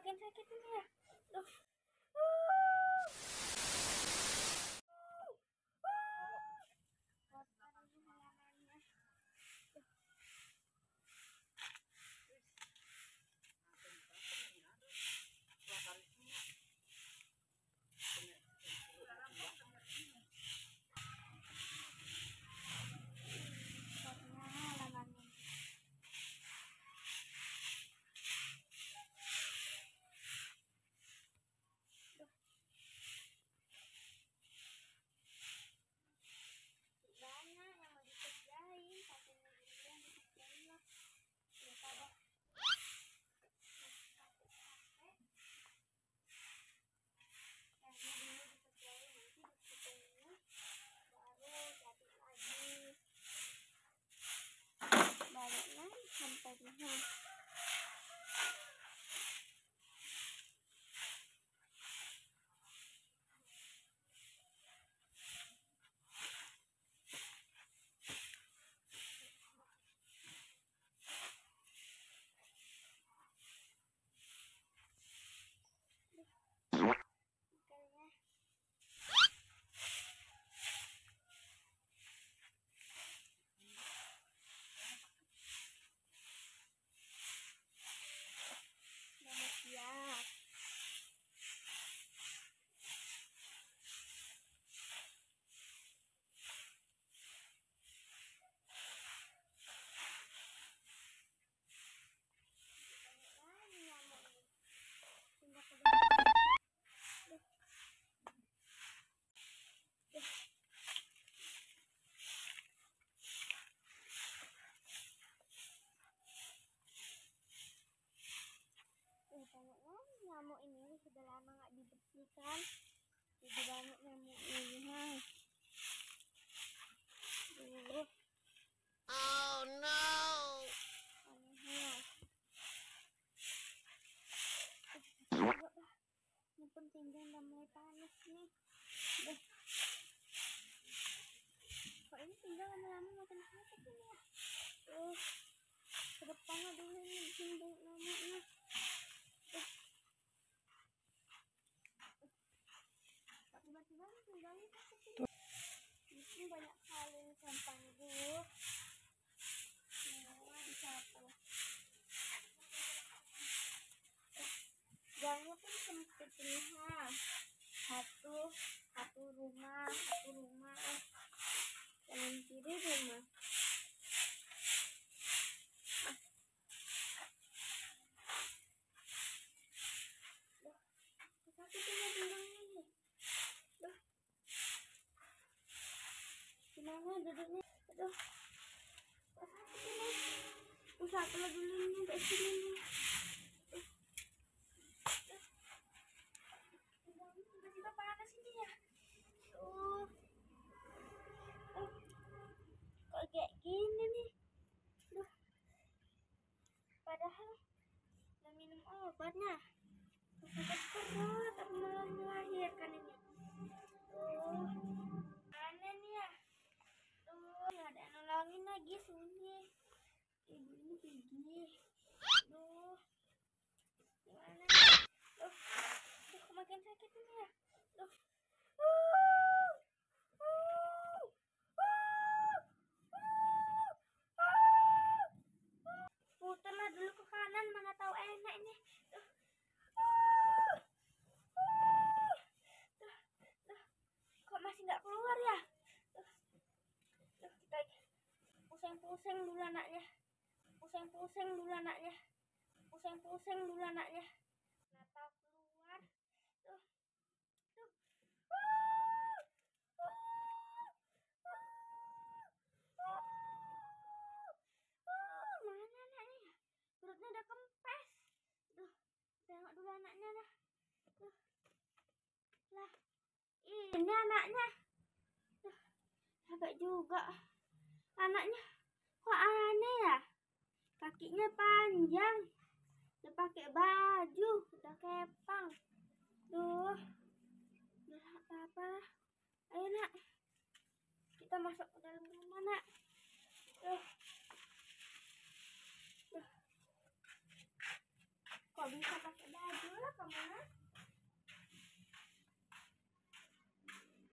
makin sakit ini ya. Duh. Sampai rumah. Nyamuk ini sudah lama nggak dibersihkan, jadi banyak nyamuk ini. Oh no, ini pun pinggang udah mulai panas nih. Kok ini pinggang lama-lama makin sakit ini ya. Ke depannya dulu ini bikin nyamuknya. Tiba-tiba pinggangnya sakit. Ini banyak kali sampah dulu. Disapu. Gangnya pun sempit ini ha. Satu rumah. Kanan kiri rumah. Sakit ini pinggangnya nih. Gimana duduknya? Aduh. Sakit ini. Usaha dulu ini sampai sini nih. Tiba-tiba panas ini ya. Kok kayak gini nih. Padahal udah minum obatnya. Sakit perut, belum melahirkan ini. Aneh nih ya. Nggak ada yang nolongin lagi sunyi. Ibu ini pergi. Gimana nih? Makin sakit ini ya. Putarlah dulu ke kanan, mana tahu enak ini. Kok masih nggak keluar ya? Kita pusing-pusing dulu anaknya. Nggak tahu keluar. Mana anaknya? Perutnya udah kempes. Tengok dulu anaknya dah. Lah, ini anaknya. Agak juga. Anaknya kok aneh ya? Kakinya panjang. Udah pakai baju, udah kepang. Udah apa-apa. Ayo nak, kita masuk ke dalam rumah nak. Kok bisa pakai baju lah kamu, nah.